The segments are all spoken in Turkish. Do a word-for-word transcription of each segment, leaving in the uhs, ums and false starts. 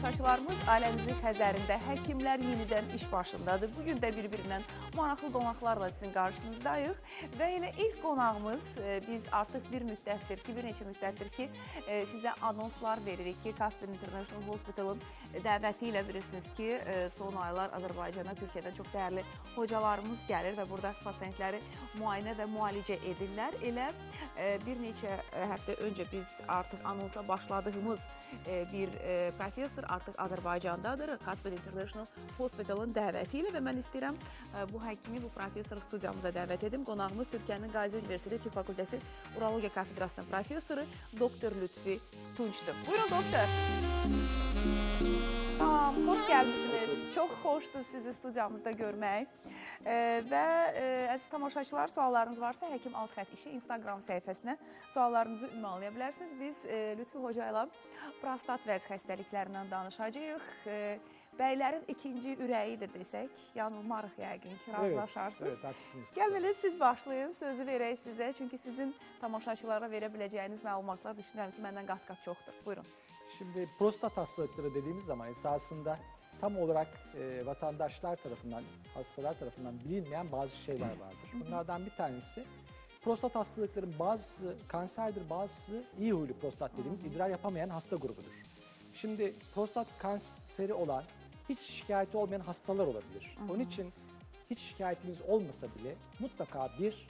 tamaşaçılarımız, ailəmizin xəzərində həkimlər yenidən iş başındadır. Bugün də bir-birindən maraqlı qonaqlarla sizin qarşınızdayıq. Və elə ilk qonağımız, biz artıq bir müddətdir ki, bir neçə müddətdir ki, sizə anonslar veririk ki, Casper International Hospital'ın dəvəti ilə bilirsiniz ki, son aylar Azərbaycana, Türkiyədən çox dəyərli hocalarımız gəlir və burada pasiyentləri müayinə və müalicə edirlər. Elə bir neçə həftə öncə biz artıq anonsa başladığımız bir profesör artıq Azərbaycandadır, Casper International Hospital'ın dəvəti ilə və mən istəyirəm bu həkimi, bu profesoru studiyamıza dəvət edim. Qonağımız Türkiyənin Qazi Universiteti Tibb Fakültəsi Urologiya Kafedrasının profesoru doktor Lütfi Tunçdur. Buyurun doktor. Tamam, xoş gəlmişsiniz. Çox xoşdur sizi studiyamızda görmək. Və əziz tamaşaçılar, suallarınız varsa Həkim Alt Xət İşi Instagram səhifəsinə suallarınızı ünvanlaya bilərsiniz. Biz Lütfi Hoca ilə prostat vəzi xəstəliklərindən danışacağıq. Bəylərin ikinci ürəyi də desək, yanılmarıq yəqin ki, razılaşarsınız. Evet, evet, haklısınız. Gəlminiz, siz başlayın, sözü verək sizə. Çünki sizin tamaşaçılara verə biləcəyiniz məlumatlar düşünürəm ki, məndən qat-qat çoxdur. Buyurun. Şimdi prostat hastalıkları dediğimiz zaman esasında tam olarak e, vatandaşlar tarafından, hastalar tarafından bilinmeyen bazı şeyler vardır. Bunlardan bir tanesi prostat hastalıkların bazısı kanserdir, bazısı iyi huylu prostat dediğimiz idrar yapamayan hasta grubudur. Şimdi prostat kanseri olan hiç şikayeti olmayan hastalar olabilir. Onun için hiç şikayetimiz olmasa bile mutlaka bir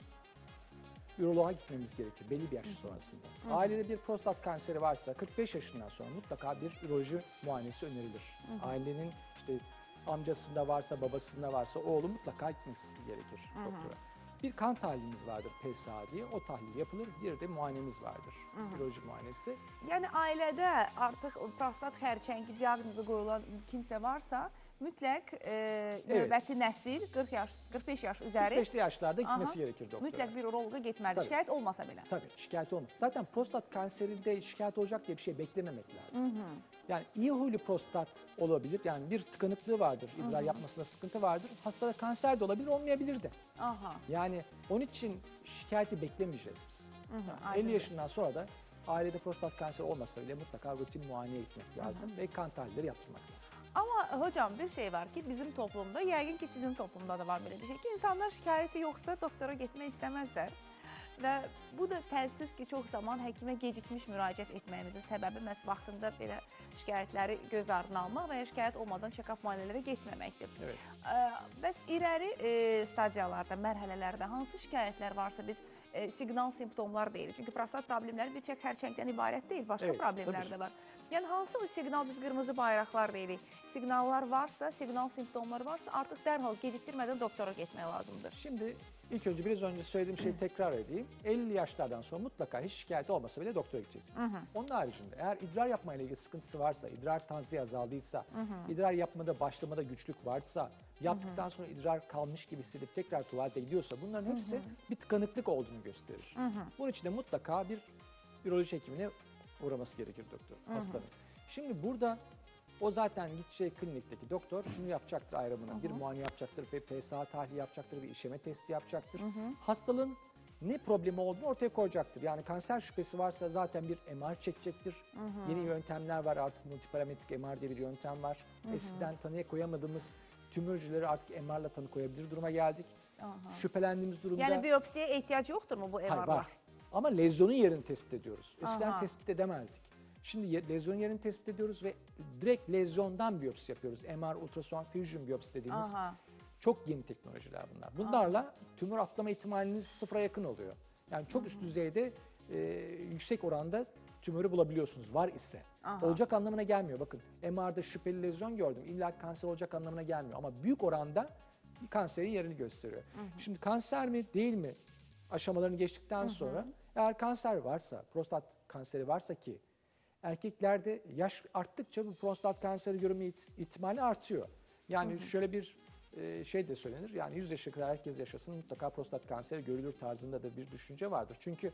üroloğa gitmemiz gerekir belli bir yaş sonrasında. Hı hı. Ailede bir prostat kanseri varsa kırk beş yaşından sonra mutlaka bir üroloji muayenesi önerilir. Hı hı. Ailenin işte amcasında varsa, babasında varsa oğlu mutlaka gitmesi gerekir hı hı. doktora. Bir kan tahlilimiz vardır P S A diye, o tahlil yapılır. Bir de muayenemiz vardır, hı hı. üroloji muayenesi. Yani ailədə artıq prostat xərçəngi diaqnozu qoyulan kimsə varsa, mütləq e, növbəti evet. nəsil qırx yaş, qırx beş yaş üzəri. qırx beşli yaşlarda gitmesi Aha, gerekir doktora. Mütləq bir urologa gitməli. Tabii. Şikayet olmasa bile. Tabii, şikayet olmaz. Zaten prostat kanserinde şikayet olacak diye bir şey beklememek lazım. Hı hı. Yani iyi huylu prostat olabilir. Yani bir tıkanıklığı vardır, idrar hı hı. yapmasında sıkıntı vardır. Hastada kanser de olabilir, olmayabilir de. Aha. Yani onun için şikayeti beklemeyeceğiz biz. Hı hı, yani elli yaşından sonra da ailede prostat kanseri olmasa bile mutlaka rutin muayeneye gitmek lazım hı hı. ve kan tahlilleri yaptırmak lazım. Ama hocam bir şey var ki bizim toplumda, yəqin ki sizin toplumda da var belə bir şey ki, insanlar şikayeti yoksa doktora gitmək istəməzlər. Və bu da təəssüf ki, çox zaman həkimə gecikmiş müraciət etməyimizin səbəbi məhz vaxtında belə şikayətləri göz ardına almaq və ya şikayət olmadan check-up müayinələrə getməməkdir. Evet. Bəs irəli e, stadiyalarda, mərhələlərdə hansı şikayətlər varsa biz e, siqnal simptomlar deyirik. Çünki prostat problemləri bir çək xərçəngdən ibarət deyil, başqa evet, problemlər də var. Yəni hansı o siqnal biz qırmızı bayraqlar deyirik. Siqnallar varsa, siqnal simptomlar varsa artıq dərhal gecikdirmədən doktora getmək lazımdır. Şimdi ilk önce biraz önce söylediğim şeyi tekrar edeyim. elli yaşlardan sonra mutlaka hiç şikayeti olmasa bile doktora gideceksiniz. Hı hı. Onun haricinde eğer idrar yapmayla ilgili sıkıntısı varsa, idrar tansiyi azaldıysa, hı hı. idrar yapmada başlamada güçlük varsa, yaptıktan sonra idrar kalmış gibi hissedip tekrar tuvalete gidiyorsa bunların hepsi hı hı. bir tıkanıklık olduğunu gösterir. Hı hı. Bunun için de mutlaka bir üroloji hekimine uğraması gerekir doktor, hı hı. hastanın. Şimdi burada o zaten gideceği klinikteki doktor şunu yapacaktır ayrımına. Hı hı. Bir muayene yapacaktır, bir P S A tahlili yapacaktır, bir işeme testi yapacaktır. Hı hı. Hastalığın ne problemi olduğunu ortaya koyacaktır. Yani kanser şüphesi varsa zaten bir M R çekecektir. Hı hı. Yeni yöntemler var, artık multiparametrik M R diye bir yöntem var. Hı hı. Eskiden tanıya koyamadığımız tümörcüleri artık M R'la tanı koyabilir duruma geldik. Aha. Şüphelendiğimiz durumda... Yani biyopsiye ihtiyaç yoktur mu bu M R'lar? Hayır, var. Ama lezyonun yerini tespit ediyoruz. Eskiden Aha. tespit edemezdik. Şimdi lezyon yerini tespit ediyoruz ve direkt lezyondan biyopsi yapıyoruz. M R, ultrason, fusion biyopsi dediğimiz Aha. çok yeni teknolojiler bunlar. Bunlarla Aha. tümör atlama ihtimaliniz sıfıra yakın oluyor. Yani çok Aha. üst düzeyde e, yüksek oranda tümörü bulabiliyorsunuz var ise. Aha. Olacak anlamına gelmiyor. Bakın M R'da şüpheli lezyon gördüm. İlla kanser olacak anlamına gelmiyor. Ama büyük oranda kanserin yerini gösteriyor. Aha. Şimdi kanser mi değil mi aşamalarını geçtikten Aha. sonra eğer kanser varsa, prostat kanseri varsa ki erkeklerde yaş arttıkça bu prostat kanseri görülme ihtimali artıyor. Yani hı hı. şöyle bir e, şey de söylenir. Yani yüz yaşına kadar herkes yaşasın mutlaka prostat kanseri görülür tarzında da bir düşünce vardır. Çünkü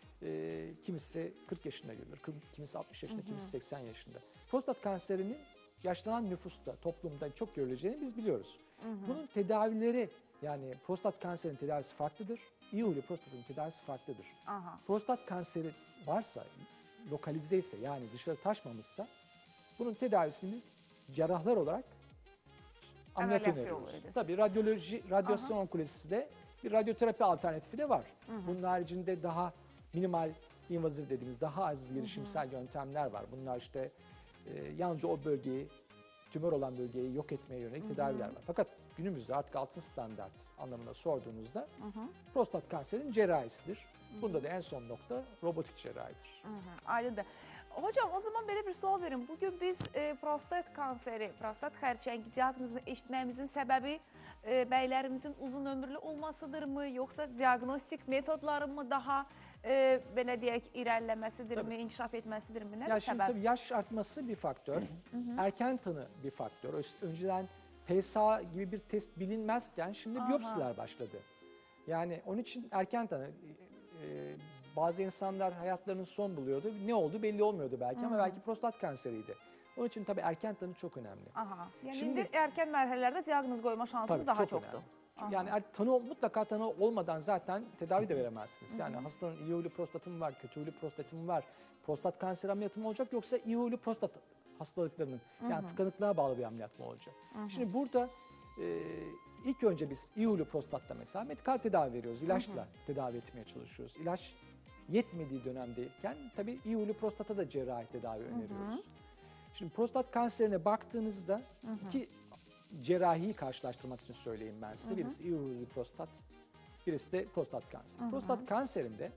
e, kimisi kırk yaşında görülür, kimisi altmış yaşında, hı hı. kimisi seksen yaşında. Prostat kanserinin yaşlanan nüfusta, toplumda çok görüleceğini biz biliyoruz. Hı hı. Bunun tedavileri yani prostat kanserinin tedavisi farklıdır. İyi huylu prostatın tedavisi farklıdır. Aha. Prostat kanseri varsa lokalize ise yani dışarı taşmamışsa bunun tedavisini biz cerrahlar olarak ameliyat Ameliyat öneriyoruz. yolu ediyorsunuz. Tabii radyoloji, radyasyon onkolojisi de bir radyoterapi alternatifi de var. Hı hı. Bunun haricinde daha minimal invazif dediğimiz daha az girişimsel hı hı. yöntemler var. Bunlar işte e, yalnızca o bölgeyi, tümör olan bölgeyi yok etmeye yönelik hı hı. tedaviler var. Fakat günümüzde artık altın standart anlamında sorduğunuzda hı hı. prostat kanserinin cerrahisidir. Hı hı. Bunda da en son nokta robotik cerrahidir. Aydındır. Hocam o zaman belə bir sual verin. Bugün biz e, prostat kanseri, prostat xərçəngi diaqnozunu eşitməyimizin səbəbi e, bəylərimizin uzun ömürlü olmasıdırmı, yoxsa diaqnostik metodların mı daha e, belə deyək irəliləməsidirmi, inkişaf etməsidirmi? Nədir ya şimdi səbəb? Tabii yaş artması bir faktör, erken tanı bir faktör. Önceden P S A gibi bir test bilinmezken şimdi Aha. biyopsiler başladı. Yani onun için erken tanı. E, Bazı insanlar hayatlarının son buluyordu. Ne oldu belli olmuyordu belki hmm. ama belki prostat kanseriydi. Onun için tabii erken tanı çok önemli. Aha. Yani şimdi indi erken mərhələlərdə diaqnoz qoyma şansımız daha çok çoxdur. Yani tanı mutlaka tanı olmadan zaten tedavi de veremezsiniz. Yani hastanın iyi huylu prostatı mı var, kötü huylu prostatı mı var, prostat kanseri ameliyatı mı olacak yoksa iyi huylu prostat hastalıklarının yani tıkanıklığa bağlı bir ameliyat mı olacak? Şimdi burada e, ilk önce biz iyi huylu prostatta mesela medikal tedavi veriyoruz. İlaçla tedavi etmeye çalışıyoruz. İlaç yetmediği dönemdeyken tabii iyi huylu prostata da cerrahi tedavi öneriyoruz. Hı hı. Şimdi prostat kanserine baktığınızda hı hı. iki cerrahiyi karşılaştırmak için söyleyeyim ben size. Hı hı. Birisi iyi huylu prostat, birisi de prostat kanseri. Hı hı. Prostat kanserinde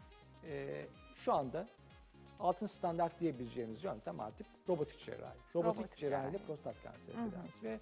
e, şu anda altın standart diyebileceğimiz yöntem artık robotik cerrahi. Robotik, robotik cerrahiyle cerrahi. Prostat kanseri tedavisi ve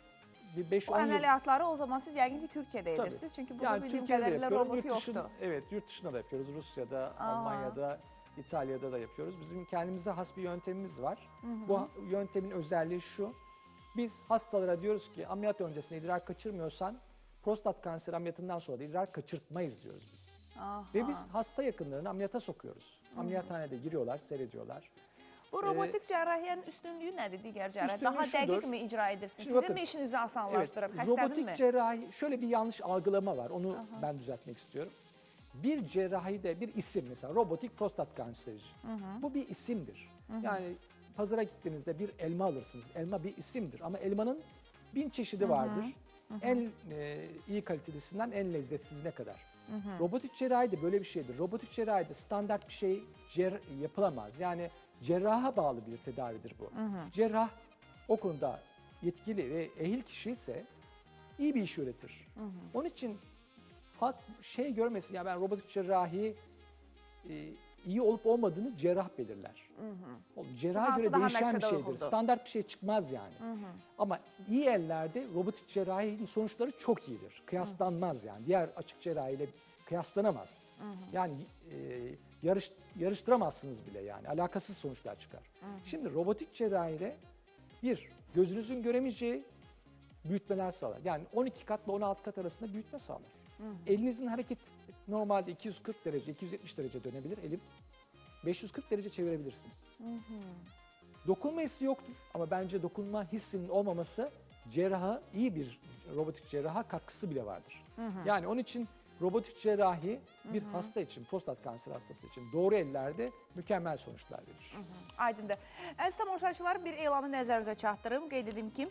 beş on o əməliyyatları o zaman siz yəqin ki Türkiyədə edirsiniz. Çünkü burada yani bildiğim Türkiye'de kadarıyla yapıyorum. robotu Yurt dışında, yoktu. evet yurt dışında da yapıyoruz. Rusya'da, Aa. Almanya'da, İtalya'da da yapıyoruz. Bizim kendimize has bir yöntemimiz var. Hı hı. Bu yöntemin özelliği şu. Biz hastalara diyoruz ki ameliyat öncesinde idrar kaçırmıyorsan prostat kanseri ameliyatından sonra da idrar kaçırtmayız diyoruz biz. Aha. Ve biz hasta yakınlarını ameliyata sokuyoruz. Hı hı. Ameliyathanede giriyorlar, seyrediyorlar. Bu robotik cerrahiyenin üstünlüğü nedir diğer cerrahi? Daha şudur. dəqiq mi icra edirsiniz? Sizin bakın, mi işinizi asanlaştırır? Evet, robotik mi? cerrahi şöyle bir yanlış algılama var. Onu Aha. ben düzeltmek istiyorum. Bir cerrahide bir isim mesela robotik prostat kanseri. Hı hı. Bu bir isimdir. Hı hı. Yani pazara gittiğinizde bir elma alırsınız. Elma bir isimdir ama elmanın bin çeşidi vardır. Hı hı. En e, iyi kalitelisinden en lezzetsizine kadar. Hı hı. Robotik cerrahi de böyle bir şeydir. Robotik cerrahide standart bir şey yapılamaz. Yani cerraha bağlı bir tedavidir bu. Hı hı. Cerrah o konuda yetkili ve ehil kişi ise iyi bir iş üretir. Hı hı. Onun için halk şey görmesin ya ben robotik cerrahi e, iyi olup olmadığını cerrah belirler. Hı hı. Cerraha göre değişen bir şeydir. Uygundu. Standart bir şey çıkmaz yani. Hı hı. Ama iyi ellerde robotik cerrahinin sonuçları çok iyidir. Kıyaslanmaz hı hı. yani. Diğer açık cerrahiyle kıyaslanamaz. Hı hı. Yani e, yarış yarıştıramazsınız bile yani. Alakasız sonuçlar çıkar. Hı hı. Şimdi robotik cerrahiyle bir gözünüzün göremeyeceği büyütmeler sağlar. Yani on iki katla on altı kat arasında büyütme sağlar. Hı hı. Elinizin hareket normalde iki yüz kırk derece, iki yüz yetmiş derece dönebilir elim. beş yüz kırk derece çevirebilirsiniz. Hı hı. Dokunma hissi yoktur ama bence dokunma hissinin olmaması cerraha iyi bir robotik cerraha katkısı bile vardır. Hı hı. Yani onun için robotik cerrahi bir hı hı. hasta için, prostat kanseri hastası için doğru ellerde mükemmel sonuçlar verir. Hı hı. Aydındır. Əziz tamaşaçılar, bir elanı nəzərinizə çatdırım. Qeyd edim ki,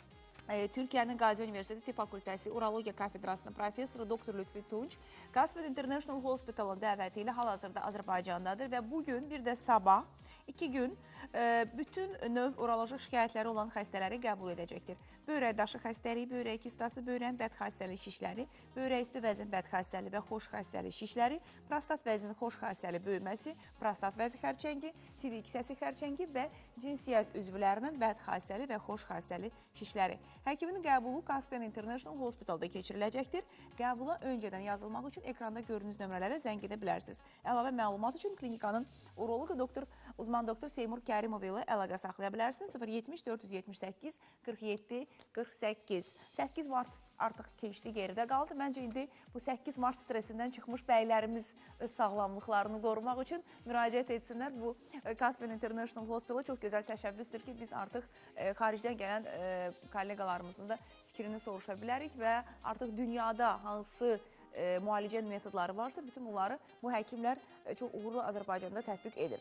e, Türkiyənin Qazi Universiteti Tibb Fakültəsi Urologiya Kafedrasının professoru doktor Lütfi Tunç, Caspian International Hospital'ın dəvəti ilə hal-hazırda Azərbaycandadır və bugün bir də sabah iki gün e, bütün növ uroloji şikayətləri olan xəstələri qəbul edəcəkdir. Böyrək daşı xəstəliyi, böyrək kistası, böyrəyin bədxassəli şişləri, böyrək üstü vəzin bədxassəli və xoş xəstəli şişləri, prostat vəzinin xoş xəstəli böyüməsi, prostat vəzi xərçəngi, sidik kisəsi xərçəngi və cinsiyyət üzvlərinin bədxassəli və xoş xəstəli şişləri. Həkimin qəbulu Caspian International Hospital'da keçiriləcəkdir. Qəbula öncədən yazılmaq üçün ekranda gördüyünüz nömrələrə zəng edə bilərsiniz. Əlavə məlumat üçün klinikanın uroloqu doktor, uzman doktor Seymur Kərimov ilə əlaqə saxlaya bilərsiniz. sıfır yetmiş dörd yüz yetmiş səkkiz qırx yeddi qırx səkkiz. səkkiz mart artıq keçdi, geridə qaldı. Məncə indi bu səkkiz mart stresindən çıxmış bəylərimiz öz sağlamlıqlarını qorumaq üçün müraciət etsinlər. Bu Caspian International Hospital çox gözəl təşəbbüsdür ki, biz artıq e, xaricdən gələn e, kollegalarımızın da fikrini soruşa bilərik və artıq dünyada hansı e, müalicə metodları varsa, bütün bunları bu həkimlər e, çox uğurlu Azərbaycanda tətbiq edir.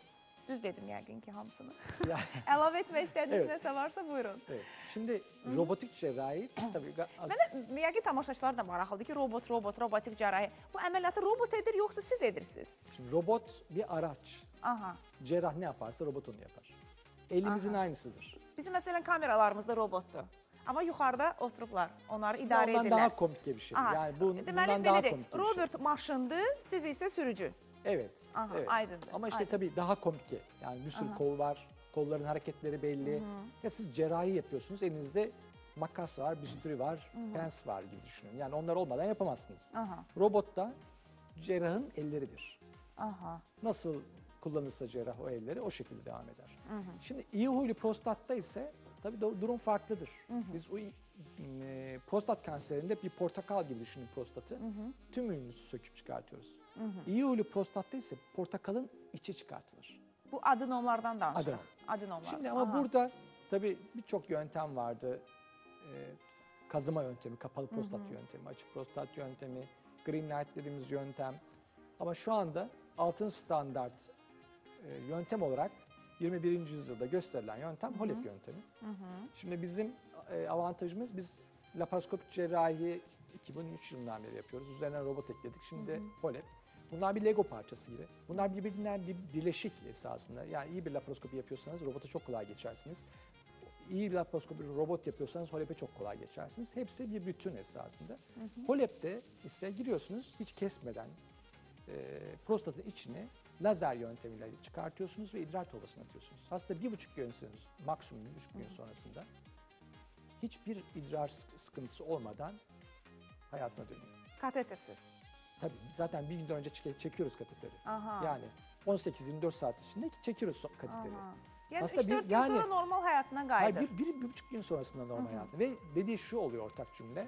Düz dedim yəqin ki hamısını. Ya- Əlavə etmək istədiyiniz Evet. nəsə varsa buyurun. Evet. Şimdi robotik cerrahi tabii ga- az- Mənə yəqin tamaşaçılar da maraqlıdır ki, robot, robot, robotik cərrahi. Bu əməliyyatı robot edir yoxsa siz edirsiniz? şimdi robot bir araç. Aha. Cerrah ne yaparsa robot onu yapar. Elimizin aynısıdır. Bizim məsələn kameralarımızda robotdur. Amma yuxarıda oturublar. Onları Şimdi idarə ondan edirlər. daha komik bir şey. Aha. Yani bu, Deməli bundan daha belədir. komik bir şey. Robert maşındır, siz isə sürücü. Evet. Aha, evet. aydındır, Ama işte aydın. tabii daha komik. Yani bir sürü kol var. Kolların hareketleri belli. Ya siz cerrahi yapıyorsunuz. Elinizde makas var, bisturi var, pens var gibi düşünün. Yani onlar olmadan yapamazsınız. Aha. Robot da cerrahın elleridir. Aha. Nasıl kullanırsa cerrah o elleri o şekilde devam eder. Şimdi iyi huylu prostatta ise tabii do- durum farklıdır. Biz o e, prostat kanserinde bir portakal gibi düşünün prostatı. Tümünü söküp çıkartıyoruz. İyi huylu prostatta ise portakalın içi çıkartılır. Bu adenomlardan danışırıq. Adenom. Adenomlar. Şimdi ama Aha. burada tabii birçok yöntem vardı. Ee, kazıma yöntemi, kapalı prostat yöntemi, açık prostat yöntemi, green light dediğimiz yöntem. Ama şu anda altın standart e, yöntem olarak yirmi birinci yüzyılda gösterilen yöntem HOLEP yöntemi. Şimdi bizim e, avantajımız biz laparoskopik cerrahi iki bin üç yılından beri yapıyoruz. Üzerine robot ekledik. Şimdi HOLEP. Bunlar bir Lego parçası gibi. Bunlar birbirinden bir birleşik esasında. Yani iyi bir laparoskopi yapıyorsanız robota çok kolay geçersiniz. İyi bir laparoskopi robot yapıyorsanız HOLEP'e çok kolay geçersiniz. Hepsi bir bütün esasında. HOLEP'te ise giriyorsunuz hiç kesmeden e, prostatın içini lazer yöntemiyle çıkartıyorsunuz ve idrar torbasına atıyorsunuz. Hasta bir buçuk gün sonra, maksimum bir buçuk gün sonrasında hiçbir idrar sık- sıkıntısı olmadan hayatına dönüyor. Katetersiz. Tabii zaten bir gün önce çeke- çekiyoruz kateteri. Aha. Yani on sekiz yirmi dört saat içinde çekiyoruz so- kateteri. Aha. Yani Aslında üç bir- dört gün yani- sonra normal hayatına Hayır, qayıdır. bir, bir, bir buçuk gün sonrasında normal hayatına. Ve dediği şu oluyor ortak cümle.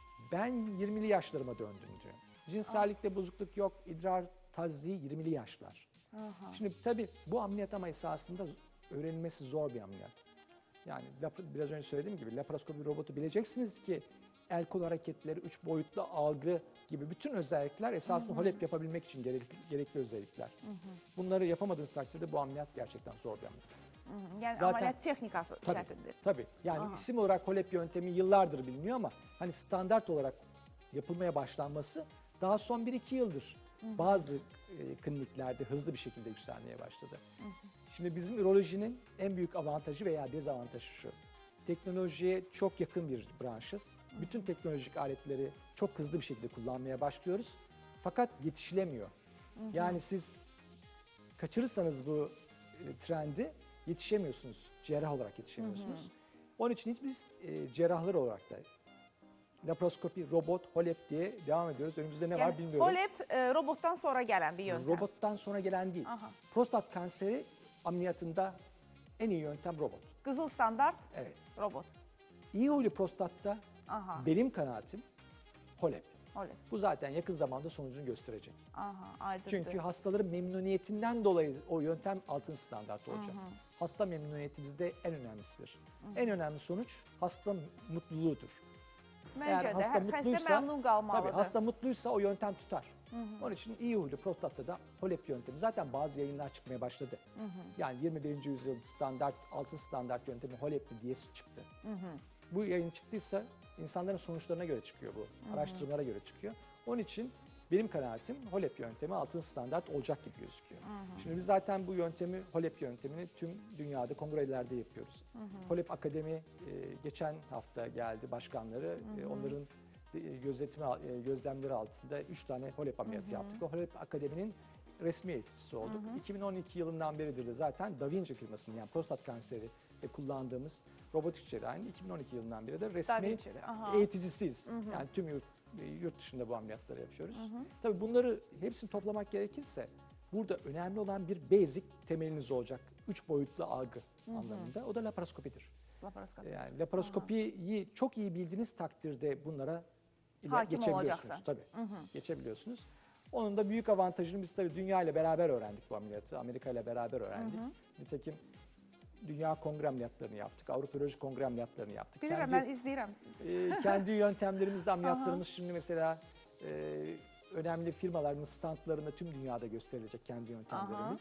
Ben yirmili yaşlarıma döndüm diyor. Cinsellikte bozukluk yok, idrar tazliği yirmili yaşlar. Aha. Şimdi tabii bu ameliyat ama esasında z- öğrenilmesi zor bir ameliyat. Yani lap- biraz önce söylediğim gibi laparoskopi robotu bileceksiniz ki el kol hareketleri, üç boyutlu algı gibi bütün özellikler esasında HOLEP yapabilmek için gerekli, gerekli özellikler. Bunları yapamadığınız takdirde bu ameliyat gerçekten zor bir ameliyat. Hı hı. Yani Zaten- ameliyat texnikası Tabii, çətindir. tabii. Yani Aha. isim olarak HOLEP yöntemi yıllardır biliniyor ama hani standart olarak yapılmaya başlanması daha son bir iki yıldır bazı e, kliniklerde hızlı bir şekilde yükselmeye başladı. Şimdi bizim ürolojinin en büyük avantajı veya dezavantajı şu. Teknolojiye çok yakın bir branşız. Bütün teknolojik aletleri çok hızlı bir şekilde kullanmaya başlıyoruz. Fakat yetişilemiyor. Yani siz kaçırırsanız bu e, trendi yetişemiyorsunuz. Cerrah olarak yetişemiyorsunuz. Onun için hiç biz e, cerrahlar olarak da laparoskopi, robot, HOLEP diye devam ediyoruz. Önümüzde ne var Yani bilmiyorum. HOLEP e, robottan sonra gelen bir yöntem. Robottan sonra gelen değil. Aha. Prostat kanseri ameliyatında en iyi yöntem robot. Kızıl standart Evet. robot. İyi huylu prostatta Aha. benim kanaatim HOLEP. HOLEP. Bu zaten yakın zamanda sonucunu gösterecek. Aha, aydındır. Çünkü hastaların memnuniyetinden dolayı o yöntem altın standart olacak. Hasta memnuniyeti bizde en önemlisidir. En önemli sonuç hasta mutluluğudur. Məncə də hasta hə- xəstə mutluysa, məmnun qalmalıdır. tabii hasta mutluysa o yöntem tutar. Onun için iyi huylu prostatta da HOLEP yöntemi. Zaten bazı yayınlar çıkmaya başladı. Yani yirmi birinci yüzyıl standart, altın standart yöntemi HOLEP mi diye çıktı. Bu yayın çıktıysa insanların sonuçlarına göre çıkıyor bu. Araştırmalara göre çıkıyor. Onun için benim kanaatim HOLEP yöntemi altın standart olacak gibi gözüküyor. Şimdi biz zaten bu yöntemi, HOLEP yöntemini tüm dünyada kongrelerde yapıyoruz. HOLEP Akademi e, geçen hafta geldi başkanları. E, onların e, gözetimi, e, gözlemleri altında üç tane HOLEP ameliyatı yaptık. O HOLEP Akademi'nin resmi eğiticisi olduk. iki bin on iki yılından beridir de zaten Da Vinci firmasının yani prostat kanseri ve kullandığımız robotik cerrahinin iki bin on iki yılından beri de Da resmi Vinci'li, aha. eğiticisiyiz. Yani tüm yurt, yurt dışında bu ameliyatları yapıyoruz. Tabii bunları hepsini toplamak gerekirse burada önemli olan bir basic temeliniz olacak. Üç boyutlu algı anlamında. O da laparoskopidir. Laparoskopi. Yani laparoskopiyi çok iyi bildiğiniz takdirde bunlara ile Hakim geçebiliyorsunuz. olacaksın. Tabii. Geçebiliyorsunuz. Onun da büyük avantajını biz tabii dünya ile beraber öğrendik bu ameliyatı. Amerika ile beraber öğrendik. Nitekim Dünya Kongre ameliyatlarını yaptık. Avrupa Üroloji Kongre ameliyatlarını yaptık. Bilirəm, mən izləyirəm sizi. e, kendi yöntemlerimizde ameliyatlarımız şimdi mesela e, önemli firmaların standlarında tüm dünyada gösterilecek kendi yöntemlerimiz.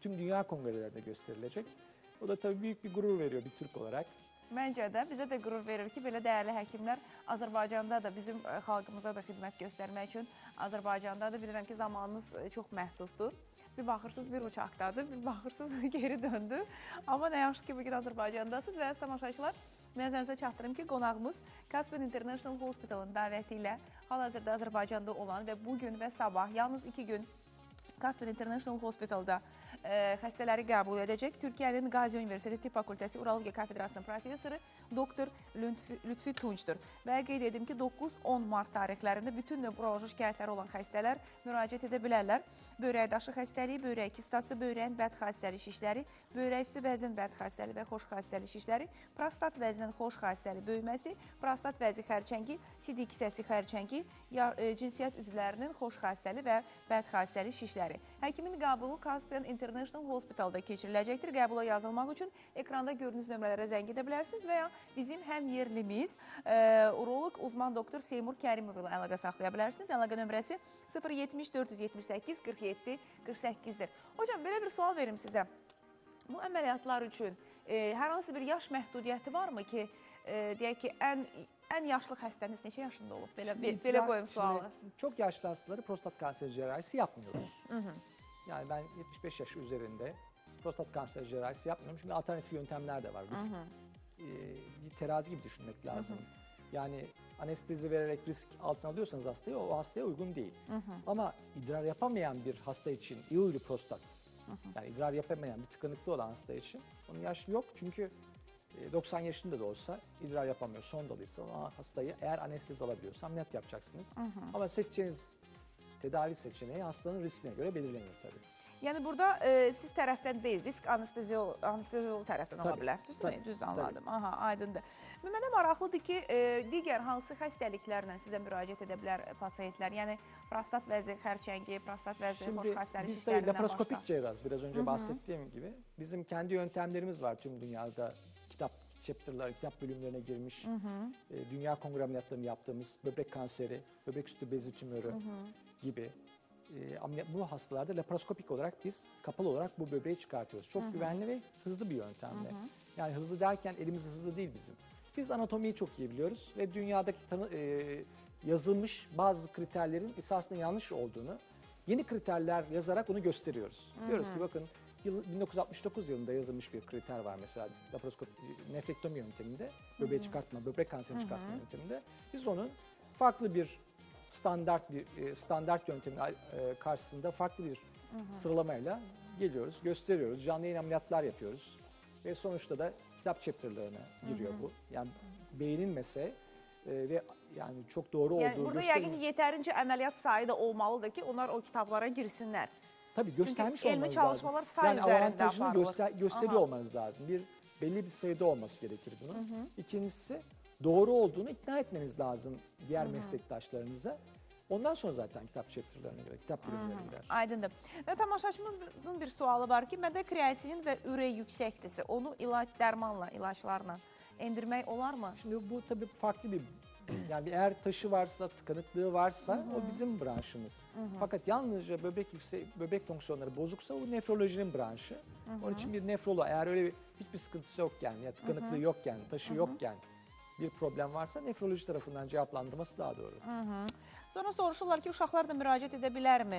tüm dünya kongrelerinde gösterilecek. O da tabii büyük bir gurur veriyor bir Türk olarak. Məncə də bizə də qürur verir ki, belə dəyərli həkimlər Azərbaycanda da bizim xalqımıza da xidmət göstərmək üçün Azərbaycanda da bilirəm ki, zamanınız çox məhduddur. Bir baxırsınız bir uçaqdadır, bir baxırsınız geri döndü. Amma nə yaxşı ki, bugün Azərbaycandasınız və əziz tamaşaçılar, nəzərinizə çatdırım ki, qonağımız Caspian International Hospital'ın dəvəti ilə hal-hazırda Azərbaycanda olan və bugün və sabah yalnız iki gün Caspian International Hospital'da e, xəstələri qəbul edəcək. Türkiyənin Qazi Universiteti Tibb Fakültəsi Urologiya Kafedrasının professoru doktor Lütfi, Lütfi Tunçdur. Və qeyd edim ki, doqquz on mart tarixlərində bütün növroloji şikayətləri olan xəstələr müraciət edə bilərlər. Böbrək daşı xəstəliyi, böbrək kistası, böbrəyin bəd xassəli şişləri, böbrək üstü vəzin bəd xassəli və xoş xassəli şişləri, prostat vəzinin xoş xassəli böyüməsi, prostat vəzi xərçəngi, sidik kisəsi xərçəngi, e, cinsiyyət üzvlərinin xoş xassəli və bəd xassəli şişləri. Həkimin qəbulu Caspian International Hospital'da keçiriləcəkdir. Qəbula yazılmaq üçün ekranda gördüyünüz nömrələrə zəng edə bilərsiniz və ya bizim həm yerlimiz e, uroloq uzman doktor Seymur Kərimov ilə əlaqə saxlaya bilərsiniz. Əlaqə nömrəsi sıfır yetmiş dörd yüz yetmiş səkkiz qırx yeddi qırx səkkizdir. Hocam, belə bir sual verim sizə. Bu əməliyyatlar üçün e, hər hansı bir yaş məhdudiyyəti varmı ki, e, deyək ki, ən ən yaşlı xəstəniz neçə yaşında olub? Belə, Şimdi, belə qoyum sualı. Çok yaşlı hastaları prostat kanseri cerrahisi yapmıyoruz. Hı hı. Yani ben yetmiş beş yaş üzerinde prostat kanseri cerrahisi yapmıyorum. Çünkü alternatif yöntemler de var. Risk, hı hı. E, bir terazi gibi düşünmek lazım. Hı hı. Yani anestezi vererek risk altına alıyorsanız hastayı, o hastaya uygun değil. Hı hı. Ama idrar yapamayan bir hasta için iyi huylu prostat, hı hı. yani idrar yapamayan bir tıkanıklı olan hasta için onun yaşı yok. Çünkü doksan yaşında da olsa idrar yapamıyor, son dalıysa o hastayı eğer anestezi alabiliyorsa ameliyat yapacaksınız. Hı hı. Ama seçeceğiniz tedavi seçeneği hastanın riskine göre belirlenir tabii. Yani burada e, siz tərəfdən deyil, risk anesteziyol, anesteziyol tərəfdən ola bilər. Düzdürmü? Düz anladım. Aha, aydındır. Mənə maraqlıdır ki, e, digər hansı xəstəliklərlə sizə müraciət edə bilər pasiyentlər? Yəni prostat vəzi xərçəngi, prostat vəzi xoş xəstəlik biz şişlərindən de laparoskopik başqa. cerrahız. Biraz önce Hı -hı. bahsettiğim gibi. Bizim kendi yöntemlerimiz var tüm dünyada. Kitap chapter'lar, kitap bölümlerine girmiş, hı hı. E, dünya kongre ameliyatlarını yaptığımız böbrek kanseri, böbrek üstü bezi tümörü hı hı. gibi e, ameliyat, bu hastalarda laparoskopik olarak biz kapalı olarak bu böbreği çıkartıyoruz. Çok hı hı. güvenli ve hızlı bir yöntemle. Hı hı. Yani hızlı derken elimiz hızlı değil bizim. Biz anatomiyi çok iyi biliyoruz ve dünyadaki tanı, e, yazılmış bazı kriterlerin esasında yanlış olduğunu yeni kriterler yazarak onu gösteriyoruz. Hı hı. Diyoruz ki bakın, bin dokuz yüz altmış dokuz yılında yazılmış bir kriter var mesela laparoskop nefrektomi yönteminde, böbreği çıkartma, böbrek kanserini çıkartma hı hı. yönteminde. Biz onun farklı bir standart bir standart yöntemin karşısında farklı bir hı hı. sıralamayla geliyoruz, gösteriyoruz, canlı yayın ameliyatlar yapıyoruz ve sonuçta da kitap chapter'larına giriyor hı hı. bu. Yani beğenilmese e, ve yani çok doğru yani olduğu burada gösterin... yəqin ki, yetərincə əməliyyat sayı da olmalıdır ki, onlar o kitablara girsinlər. Tabii göstermiş Çünkü olmanız elmi çalışmalar lazım. say Yani üzerinde avantajını göster, gösteriyor Aha. olmanız lazım. Bir belli bir sayıda olması gerekir bunun. Hı hı. İkincisi doğru olduğunu ikna etmeniz lazım diğer hı hı. meslektaşlarınıza. Ondan sonra zaten kitap chapter'larına göre, kitap bölümlerine gider. Aydındır. Və tamaşaçımızın bir sualı var ki, məndə kreatinin və ürək yüksəkdirsə, onu ilaç, dərmanla, ilaçlarla endirmək olar mı? Şimdi bu tabii farklı bir, yani eğer taşı varsa, tıkanıklığı varsa hı hı. o bizim branşımız. Hı hı. Fakat yalnızca böbrek yüksek, böbrek fonksiyonları bozuksa o nefrolojinin branşı. Hı hı. Onun için bir nefrolo, eğer öyle bir, hiçbir sıkıntısı yokken ya tıkanıklığı hı hı. yokken, taşı hı hı. yokken bir problem varsa nefroloji tarafından cevaplandırması daha doğru. Hı hı. Sonra soruşurlar ki, uşaqlar da müraciət edə bilərmi?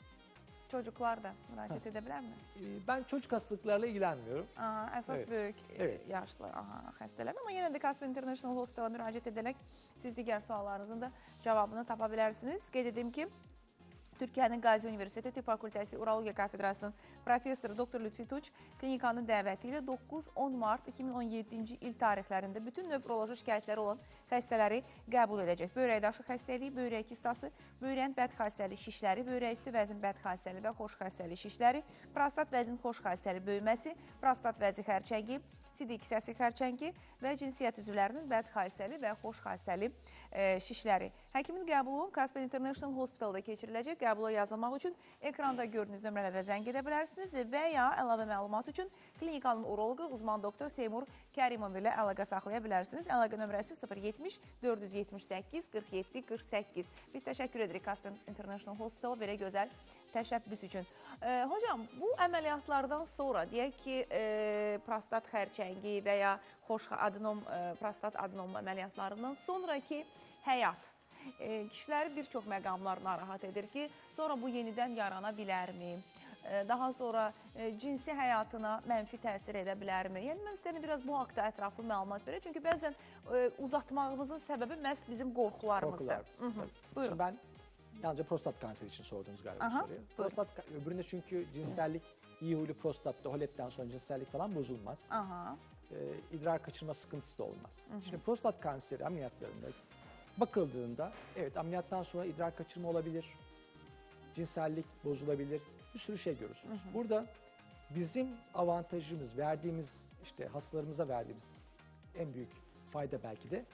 Çocuklar da müraciət edə bilərmi? Ben çocuk hastalıklarla ilgilenmiyorum. Aha, əsas evet. böyük evet. yaşlı aha, xəstələr. Amma yenə də Caspian International Hospital'a müraciət edərək siz digər suallarınızın da cavabını tapa bilərsiniz. Qeyd edim ki, Türkiyənin Qazi Universiteti Tibb Fakültəsi Urologiya Kafedrasının professoru doktor Lütfi Tunç klinikanın dəvəti ilə doqquz on mart iki min on yeddinci il tarixlərində bütün növroloji şikayətləri olan xəstələri qəbul edəcək. Böbrək daşı xəstəliyi, böbrək kistası, böbrəyin bəd xassəli şişləri, böbrək üstü vəzin bəd xassəli və xoş xassəli şişləri, prostat vəzin xoş xassəli böyüməsi, prostat vəzi xərçəngi, sidik kisəsi xərçəngi və cinsiyyət üzvlərinin bəd xassəli və xoş xassəli e, şişləri. Həkimin qəbulu Caspian International Hospital'da keçiriləcək. Qəbula yazılmaq üçün ekranda gördüyünüz nömrələrə zəng edə bilərsiniz və ya əlavə məlumat üçün klinik alım uroloqu uzman doktor Seymur Kərimov ilə əlaqə saxlaya bilərsiniz. Əlaqə nömrəsi sıfır yetmiş dörd yüz yetmiş səkkiz qırx yeddi qırx səkkiz. Biz təşəkkür edirik Caspian International Hospital belə gözəl təşəbbüs üçün. E, hocam, bu əməliyyatlardan sonra deyək ki, e, prostat xərçəngi və ya xoş adenom, e, prostat adenom əməliyyatlarından sonraki həyat e, kişiləri bir çox məqamlar narahat edir ki, sonra bu yenidən yarana bilərmi? E, daha sonra e, cinsi həyatına mənfi təsir edə bilərmi? Yəni, mən istəyirəm biraz bu haqda ətraflı məlumat verəm. Çünki bəzən e, uzatmağımızın səbəbi məhz bizim qorxularımızdır. Qorxularımız. Şimdi ben yalnızca prostat kanseri için sordunuz galiba Aha, bu soruyu. Prostat, öbüründe çünkü cinsellik, iyi huylu prostatta, holepten sonra cinsellik falan bozulmaz. Aha. Ee, idrar kaçırma sıkıntısı da olmaz. Hı hı. Şimdi prostat kanseri ameliyatlarında bakıldığında evet ameliyattan sonra idrar kaçırma olabilir, cinsellik bozulabilir, bir sürü şey görürsünüz. Hı hı. Burada bizim avantajımız, verdiğimiz işte hastalarımıza verdiğimiz en büyük fayda belki de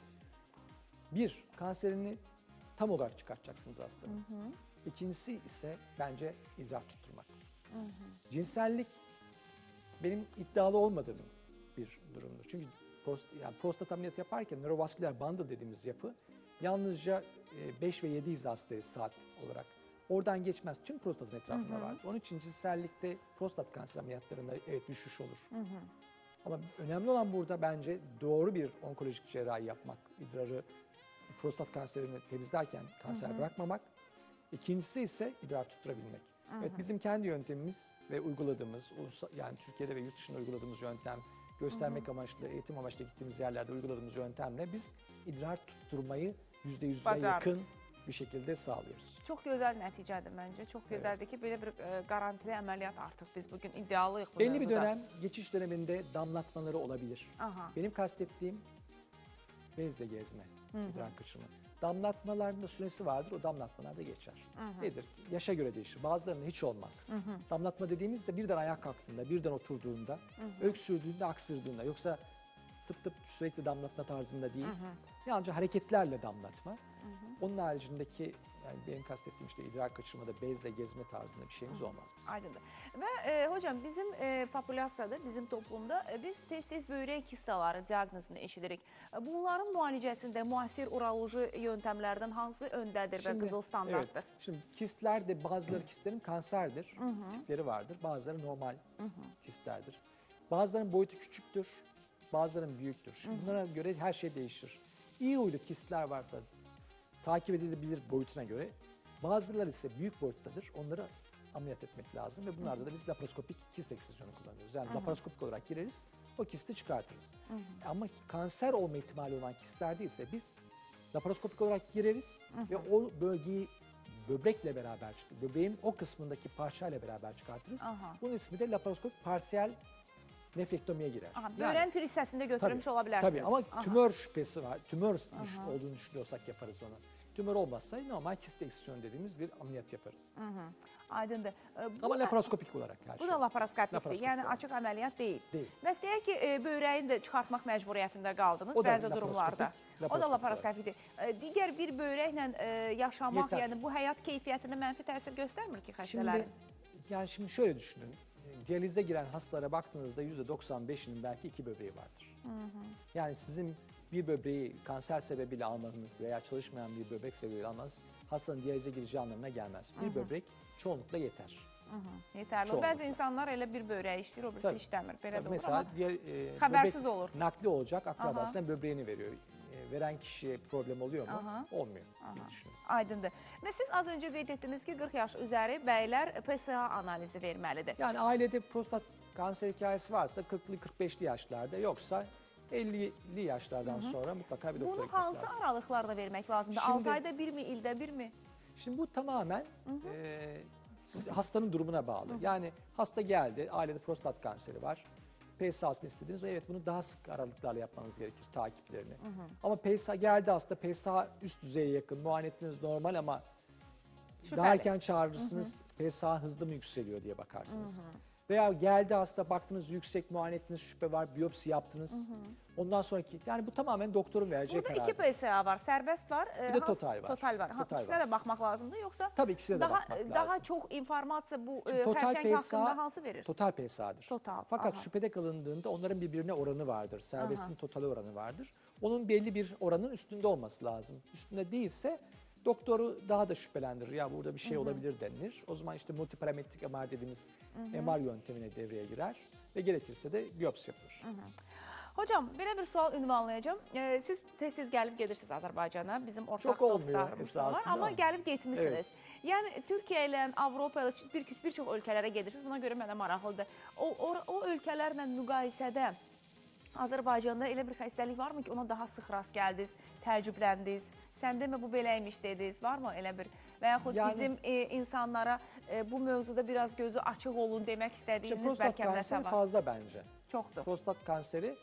bir, kanserini tam olarak çıkartacaksınız hastanın. Hı hı. İkincisi ise bence idrar tutturmak. Hı hı. Cinsellik benim iddialı olmadığım bir durumdur. Çünkü prost, yani prostat ameliyatı yaparken nörovasküler bundle dediğimiz yapı yalnızca beş ve yedi hizasteri saat olarak oradan geçmez. Tüm prostatın etrafında vardır. Onun için cinsellikte prostat kanser ameliyatlarında evet düşüş olur. Hı hı. Ama önemli olan burada bence doğru bir onkolojik cerrahi yapmak, idrarı, prostat kanserini temizlerken kanser hı hı. bırakmamak. İkincisi ise idrar tutturabilmek. Hı hı. Evet, bizim kendi yöntemimiz ve uyguladığımız, yani Türkiye'de ve yurt dışında uyguladığımız yöntem, göstermek hı hı. amaçlı, eğitim amaçlı gittiğimiz yerlerde uyguladığımız yöntemle biz idrar tutturmayı yüzde yüze yakın bir şekilde sağlıyoruz. Çok güzel nəticədir məncə. Çok güzeldir ki, böyle bir e, garantili əməliyyat artıq biz bugün iddialıyıq. Bu Belli bir dönem, geçiş döneminde damlatmaları olabilir. Aha. Benim kastettiğim bezle gezme, hı hı. idrar kaçırma. Damlatmaların da süresi vardır, o damlatmalar da geçer. Hı hı. Nedir? Yaşa göre değişir. Bazılarının hiç olmaz. Hı hı. Damlatma dediğimizde birden ayağa kalktığında, birden oturduğunda, hı hı. öksürdüğünde, aksırdığında. Yoksa tıp tıp sürekli damlatma tarzında değil. Hı hı. Yalnızca hareketlerle damlatma. Hı hı. Onun haricindeki, yani benim kastettiğim işte idrar kaçırmada bezle gezme tarzında bir şeyimiz olmaz bizim. Aydındır. Və e, hocam bizim e, populyasiyada, bizim toplumda e, biz tez-tez böyrək kistaları diaqnozunu eşidirik. E, bunların müalicəsində müasir uroloji yöntemlərdən hansı öndədir Şimdi, və qızıl standartdır? Evet, şimdi kistler de bazıları kistlerin kanserdir, hı hı. tipleri vardır. Bazıları normal hı hı. kistlerdir. Bazılarının boyutu küçüktür, bazılarının büyüktür. Şimdi hı hı. bunlara göre her şey değişir. İyi huylu kistler varsa takip edilebilir boyutuna göre. Bazıları ise büyük boyuttadır. Onları ameliyat etmek lazım ve bunlarda da biz laparoskopik kist eksizyonu kullanıyoruz. Yani hı hı. laparoskopik olarak gireriz, o kisti çıkartırız. Hı hı. Ama kanser olma ihtimali olan kistlerde ise biz laparoskopik olarak gireriz hı hı. ve o bölgeyi böbrekle beraber çıkartırız. Böbreğin o kısmındaki parçayla beraber çıkartırız. Aha. Bunun ismi de laparoskopik parsiyel nefrektomiye girer. Aha, böğren yani, pür hissəsində götürmüş tabii, olabilirsiniz. Tabii ama aha. tümör şüphesi var. Tümör düş, olduğunu düşünüyorsak yaparız onu. Tümör olmazsa normal kist eksisyonu dediğimiz bir ameliyat yaparız. Hı hı. Aydındır. Bu ama da, laparoskopik olarak her bu şey. da laparoskopikdir. Yəni açıq əməliyyat deyil. Deyil. Bəs deyək ki, e, böğrəyin də çıxartmaq məcburiyyətində qaldınız o bəzi durumlarda. O da laparoskopikdir. E, digər bir böğrəklə e, yaşamaq, Yeter. yəni bu həyat keyfiyyətinə mənfi təsir göstərmir ki xəstələrin? Şimdi, yani şimdi şöyle düşünün. Diyalize giren hastalara baktığınızda yüzde doksan beşinin belki iki böbreği vardır. Hı hı. Yani sizin bir böbreği kanser sebebiyle almanız veya çalışmayan bir böbrek sebebiyle almanız hastanın diyalize gireceği anlamına gelmez. Bir hı hı. böbrek çoğunlukla yeter. Hı hı. Yeterli. Çoğunlukla. Bazı insanlar elə bir böbreği işləyir, o birisi işləmir. Belə Tabii, olur mesela ama diğer, e, habersiz olur. Nakli olacak, akrabasına böbreğini veriyor. Veren kişiye problem oluyor mu? Aha. Olmuyor diye düşünüyorum. Aydındır. Və siz az önce qeyd etdiniz ki qırx yaş üzeri bəylər P S A analizi verməlidir. Yani ailede prostat kanser hikayesi varsa kırklı kırk beşli yaşlarda, yoksa ellili yaşlardan hı hı. sonra mutlaka bir doktora Bunu gitmek lazım. Bunu hansı aralıklarda vermek lazım? altı ayda bir mi, ilde bir mi? Şimdi bu tamamen hı hı. E, hastanın durumuna bağlı. Hı hı. Yani hasta geldi, ailede prostat kanseri var. P S A'sını istediniz. Evet, bunu daha sık aralıklarla yapmanız gerekir, takiplerini. Hı hı. Ama P S A geldi hasta, P S A üst düzeye yakın, muayene ettiğiniz normal ama şüpheli. Daha erken çağırırsınız, hı hı. P S A hızlı mı yükseliyor diye bakarsınız. Hı hı. Veya geldi hasta, baktınız yüksek, muayene ettiniz, şüphe var, biyopsi yaptınız. Hı hı. Ondan sonraki, yani bu tamamen doktorun vereceği karar. Burada iki P S A var, sərbəst var. Bir de total var. Total var. Total İkisine var. de baxmaq lazımdır, yoksa Tabii ikisine de daha, bakmak lazım. daha çok informasiya bu total xərçəng haqqında hansı verir? Total P S A'dır. Total. Fakat aha. şüphede kalındığında onların birbirine oranı vardır. Serbestin totali oranı vardır. Onun belli bir oranın üstünde olması lazım. Üstünde değilse doktoru daha da şüphelendirir. Ya burada bir şey Hı-hı. olabilir denilir. O zaman işte multiparametrik M R dediğimiz Hı-hı. M R yöntemine devreye girer ve gerekirse de biyopsi yapılır. Hı-hı. Hocam, belə bir sual ünvanlayacağım. Ee, siz tez-tez gəlib gedirsiniz Azərbaycana, bizim ortaq Çok dostlarımız var. Ama gəlib getmişsiniz. Evet. Yəni Türkiyə ilə, Avropa ilə bir, bir çox ölkələrə gedirsiniz. Buna görə mənə maraqlıdır. O, o, o ölkələrlə müqayisədə Azərbaycanda elə bir xəstəlik varmı ki, ona daha sıx rast gəldiniz, təəccübləndiniz? Səndə mi bu beləymiş dediniz? Varmı elə bir? Və yaxud yəni, bizim e, insanlara e, bu mövzuda biraz gözü açıq olun demək istədiyiniz işte bəlkə nəsə var? Prostat kanseri fazla bence. Çoxdur. Prostat kanseri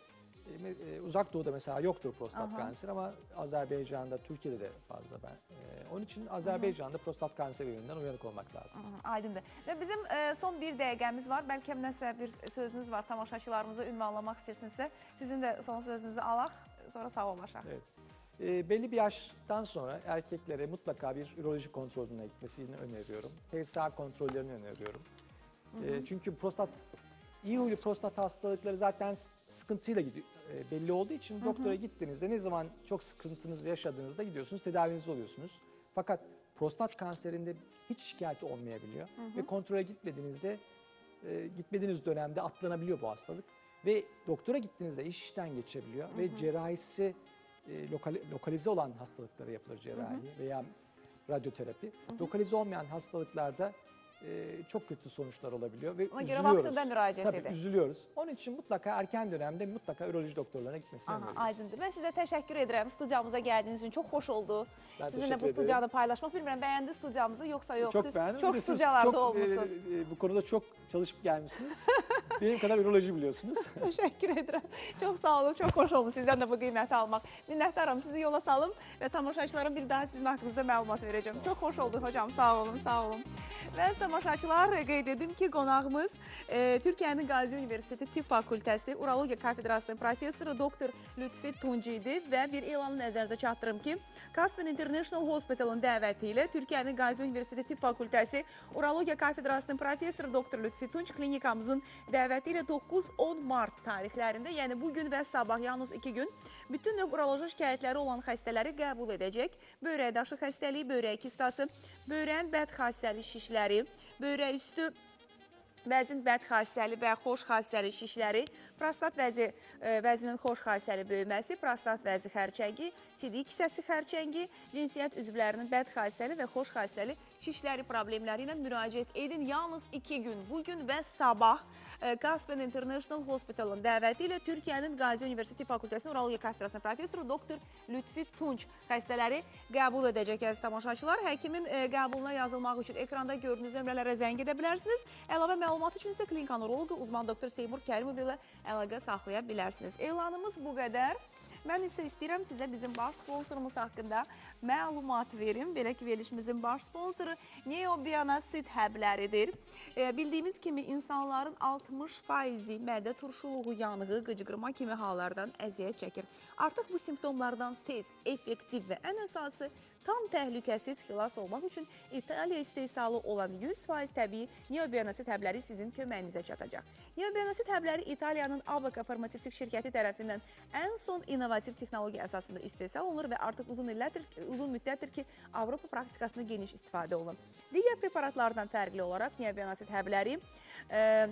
e, uzak doğuda mesela yoktur prostat Aha. kanseri ama Azerbaycan'da, Türkiye'de de fazla ben. E, onun için Azerbaycan'da Aha. prostat kanseri yönünden uyanık olmak lazım. Aha, aydındır. Ve bizim e, son bir dəqiqəmiz var. Bəlkə nəsə bir sözünüz var, tamaşaçılarımıza ünvanlamaq istəyirsinizsə. Sizin de son sözünüzü alaq, sonra sağollaşaq. Evet. E, belli bir yaştan sonra erkeklere mutlaka bir üroloji kontrolüne gitmesini öneriyorum. P S A kontrollerini öneriyorum. Hı hı. E, çünkü prostat, iyi huylu prostat hastalıkları zaten sıkıntıyla gidiyor, e, belli olduğu için hı hı. doktora gittiğinizde ne zaman çok sıkıntınızı yaşadığınızda gidiyorsunuz, tedavinizi oluyorsunuz. Fakat prostat kanserinde hiç şikayeti olmayabiliyor hı hı. ve kontrole gitmediğinizde, e, gitmediğiniz dönemde atlanabiliyor bu hastalık. Ve doktora gittiğinizde iş işten geçebiliyor hı hı. ve cerrahisi e, lokali, lokalize olan hastalıklara yapılır cerrahi hı hı. veya radyoterapi. Hı hı. Lokalize olmayan hastalıklarda e, çok kötü sonuçlar olabiliyor ve Ona üzülüyoruz. Ona göre vaktinde müracaat Tabii edin. üzülüyoruz. Onun için mutlaka erken dönemde mutlaka üroloji doktorlarına gitmesini öneriyoruz. Aydındır. Ben size teşekkür ederim. Stüdyamıza geldiğiniz için çok hoş oldu. Ben sizinle bu stüdyada paylaşmak. Bilmiyorum, beğendi stüdyamızı yoksa yok. Çok Siz beğendim. çok Siz stüdyalarda çok, olmuşsunuz. E, e, bu konuda çok çalışıp gelmişsiniz. Benim kadar üroloji biliyorsunuz. Teşekkür ederim. Çok sağ olun. Çok hoş oldu sizden de bu kıymeti almak. Minnətdaram. Sizi yola salım ve tamaşaçılara bir daha sizin hakkınızda məlumat vereceğim. Çok hoş oldu hocam. Sağ olun. Sağ olun. Ve tamaşaçılar, qeyd edim ki, qonağımız e, Türkiyənin Qazi Universiteti Tibb Fakültəsi Urologiya Kafedrasının professoru doktor Lütfi Tuncu idi və bir elanı nəzərinizə çatdırım ki, Caspian International Hospital'ın dəvəti ilə Türkiyənin Qazi Universiteti Tibb Fakültəsi Urologiya Kafedrasının professoru doktor Lütfi Tunç klinikamızın dəvəti ilə doqquz on mart tarixlərində, yəni bugün və sabah yalnız iki gün bütün növ uroloji şikayətləri olan xəstələri qəbul edəcək. Böbrək daşı xəstəliyi, böbrək kistası, böbrəyin bədxassəli şişləri, böbrək üstü vəzin bədxassəli və xoş xassəli şişləri, prostat vəzi, vəzinin xoş xassəli böyüməsi, prostat vəzi xərçəngi, sidik kisəsi xərçəngi, cinsiyyət üzvlərinin bədxassəli və xoş xassəli şişləri problemləri ilə müraciət edin. Yalnız iki gün, bugün və sabah Caspian International Hospital'ın dəvəti ilə Türkiyənin Qazi Universiteti Fakültəsinin Urologiya Kafedrasının professoru doktor Lütfi Tunç xəstələri qəbul edəcək əziz tamaşaçılar. Həkimin qəbuluna yazılmaq üçün ekranda gördüyünüz nömrələrə zəng edə bilərsiniz. Əlavə məlumat üçün isə klinikanın uroloqu uzman doktor Seymur Kərimov ilə əlaqə saxlaya bilərsiniz. Elanımız bu qədər. Mən isə istəyirəm sizə bizim baş sponsorumuz haqqında məlumat verim. Belə ki, verilişimizin baş sponsoru Neobiana-Sit həbləridir. E, bildiyimiz kimi insanların altmış faizi mədə turşuluğu, yanığı, qıcıqırma kimi hallardan əziyyət çəkir. Artıq bu simptomlardan tez, effektiv və ən əsası tam təhlükəsiz xilas olmaq üçün İtaliya istehsalı olan yüz faiz təbii Neobiana-Sit həbləri sizin köməyinizə çatacaq. Neobiana-Sit həbləri İtaliyanın A B K farmasevtik şirkəti tərəfindən ən son innovativ texnologiya əsasında istehsal olunur və artıq uzun illərdir, uzun müddətdir ki, Avropa praktikasında geniş istifadə olunur. Digər preparatlardan fərqli olaraq Neobiana-Sit həbləri e,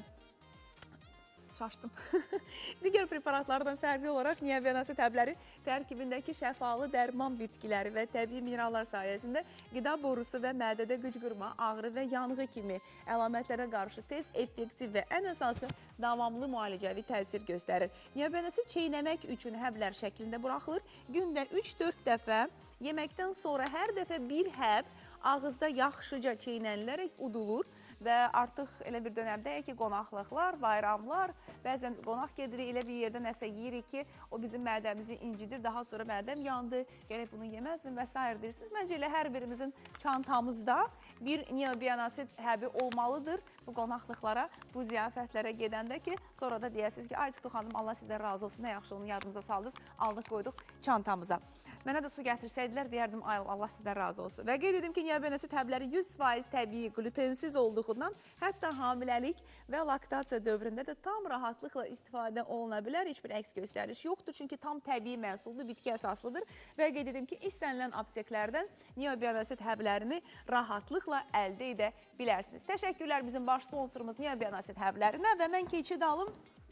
Çaşdım. Digər preparatlardan fərqli olaraq Neobiana-Sit həbləri tərkibindəki şəfalı dərman bitkiləri və təbii minerallar sayəsində qida borusu və mədədə qıcqırma, ağrı və yanğı kimi əlamətlərə qarşı tez, effektiv və ən əsası davamlı müalicəvi təsir göstərir. Neobiana-Sit çeynəmək üçün həblər şəklində buraxılır. Gündə üç dörd dəfə, yeməkdən sonra hər dəfə bir həb ağızda yaxşıca çeynənilərək udulur və artıq elə bir dönəmdəyik ki, qonaqlıqlar, bayramlar, bəzən qonaq gedirik, elə bir yerdə nəsə yeyirik ki, o bizim mədəmizi incidir, daha sonra mədəm yandı, gərək bunu yeməzdim və s. deyirsiniz. Məncə elə hər birimizin çantamızda bir neobiyonasit həbi olmalıdır bu qonaqlıqlara, bu ziyafətlərə gedəndə ki, sonra da deyəsiniz ki, ay Tutu xanım, Allah sizdən razı olsun, nə yaxşı onu yadımıza saldınız, aldıq qoyduq çantamıza. Mənə də su gətirsəydilər, deyərdim, ay Allah sizdən razı olsun. Və qeyd edim ki, neobiyonasit həbləri yüz faiz təbii, glutensiz olduğundan, hətta hamiləlik və laktasiya dövründə də tam rahatlıqla istifadə oluna bilər, heç bir əks göstəriş yoxdur, çünki tam təbii məhsuldur, bitki əsaslıdır və qeyd edim ki, istənilən apteklərdən neobiyonasit həblərini rahatlıqla əldə edə bilərsiniz. Təşəkkürlər bizim baş sponsorumuz neobiyonasit həblərinə və mən keçid alım